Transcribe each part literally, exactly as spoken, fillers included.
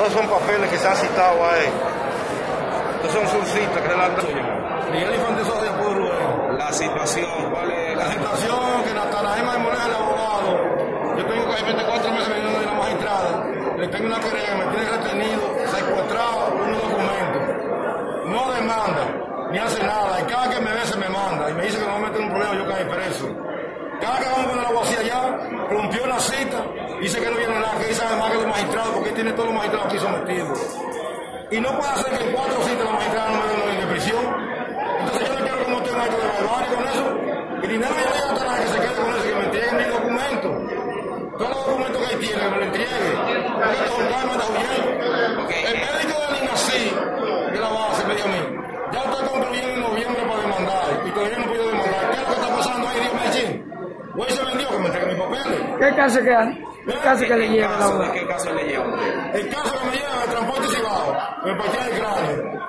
Todos son papeles que se han citado ahí. Estos son sus citas que le han dado. Miguel Infante Soria, Pueblo Rubén. La situación, ¿cuál es la, la situación? Que Natanael Maimonides, el abogado, yo tengo casi veinticuatro meses veniendo de la magistrada, le tengo una querella, me tiene retenido, secuestrado unos documentos. No demanda, ni hace nada, y cada que me ve se me manda, y me dice que no me mete en un problema, yo caí preso. Cada que vamos con el agua hacia allá, rompió la cita, dice que no viene nada, que dice además que los magistrados, porque él tiene todos los magistrados aquí sometidos. Y no puede hacer que en cuatro citas la magistrada no me den de prisión. Entonces yo no quiero que monte un acto de barbarie con eso. Y dinero yo le voy a dar que se quede con eso, que me entreguen mis documentos. Todos los documentos que él tiene, que me lo entregue. Ahorita un calma está huyendo. El médico del INACI, de la base, me dijo a mí, ya está concluyendo en noviembre para demandar. Y todavía no puedo demandar. ¿Qué es lo que está pasando ahí? Dios me chin. Güey se vendió, que me entregue mis papeles. ¿Qué caso que hay? ¿Qué caso que le lleva la abogada? ¿Qué caso le lleva? El caso que me lleva es transporte cibao. Me partí el cráneo.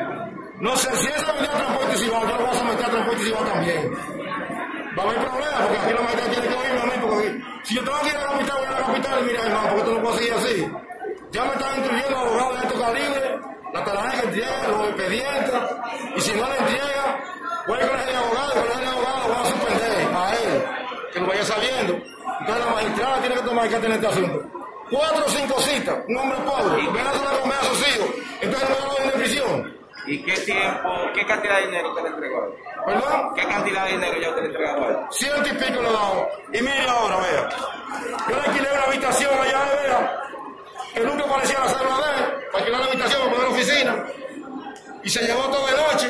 No sé, si esa venía a transporte cibao, yo lo voy a someter a transporte cibao también. Va a haber problemas, porque aquí la magistrada tiene que oírme a mí, porque si yo tengo que ir a la capital, voy a la capital, y mira, hermano, porque esto no puedo seguir así. Ya me están instruyendo abogados de alto calibre, la tarea que entrega, los expedientes, y si no le entrega, voy a ir con el abogado, y con el abogado lo voy a suspender a él, que lo vaya sabiendo. Entonces la magistrada tiene que tomar carta en este asunto. Cuatro o cinco citas, un hombre pobre, ven a hacer la comida a sus hijos, entonces no me lo de prisión. ¿Y qué tiempo, qué cantidad de dinero usted le entregó? ¿Perdón? ¿Qué cantidad de dinero ya usted le entregó a él? Ciento y pico le he dado. Y mire ahora, vea. Yo le alquilé una habitación allá, vea, que nunca parecía la célula de él, para alquilar la habitación, para poner la oficina. Y se llevó todo de noche.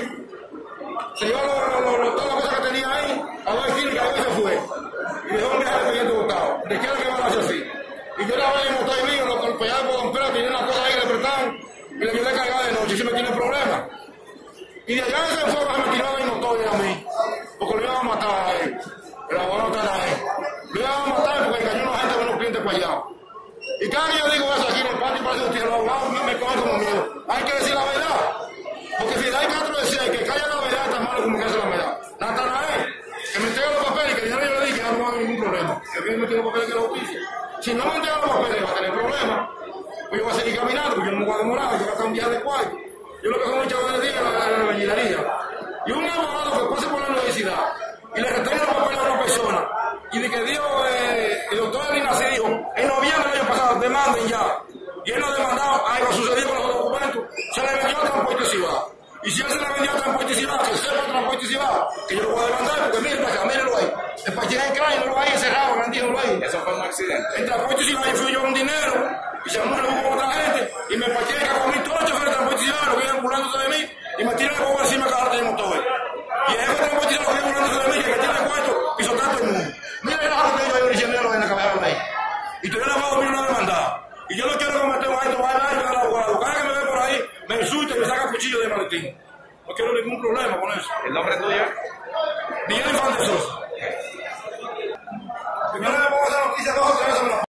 Se llevó lo, lo, lo, todas las cosas que tenía ahí, a dos esquinas, y cada vez se fue. Y dejó un viaje de expediente botado. ¿De qué era que me lo hace así? Y yo la vez en motor mío, lo golpeaba por Don Pedro, tenía una cosa ahí que le prestaban, y le ayudé a cargar de noche, y se me tiene problemas. Y de allá de ese fuego se me tiró de notorio a mí, porque lo iban a matar a él. El abogado está ahí. Lo iban a matar porque engañó a una gente con los clientes para allá. Y cada que yo digo eso aquí en el patio, parece que los abogados me, me cogen como miedo. Hay que decir la verdad. Porque si hay cuatro decía que calla la verdad, está malo como que hace la verdad. Natanael, que me entregue los papeles, que yo no le dije que no va a haber ningún problema. Que viene me tiene los papeles que la justicia. Si no me entrega los papeles, va a tener problemas. Pues yo voy a seguir caminando, porque yo no me voy a demorar, yo voy a cambiar de cuarto. Yo lo que son echadores de día en la albañilería. Y un abogado que pase por la universidad y le retenga los papeles a una persona y de que Dios, eh, el doctor Elina se dijo, en noviembre del año pasado, demanden ya. Y él no ha demandado, algo sucedió con los documentos, se le vendió a Transporte Cibao. Y si él se le vendió a Transporte Cibao, que sepa Transporte Cibao, que yo lo voy a demandar, porque mire, para acá, mírenlo ahí. El parche en cráneo, no lo hay encerrado, grandísimo ahí. Eso fue un accidente. En Transporte Cibao yo fui yo con dinero, y se murió con otra gente, y me parché en con mí todos los choferes de Transporte Cibao, lo vienen burlándose de mí, y me tiran la boca encima cada rato de motor. Y el jefe de Transporte Cibao lo viene burlándose de mí, que me tira el cuarto, y soltar todo el mundo. Mira el árbol que yo ahí diciendo en la cabeza ahí. Y todavía la abogado viene una demandada. Y yo no quiero cometer un acto bailar con el abogado. Cada que me ve por ahí, me insulta y me saca cuchillo de maletín. No quiero ningún problema con eso. ¿El nombre tuyo? Miguel Infante Soria.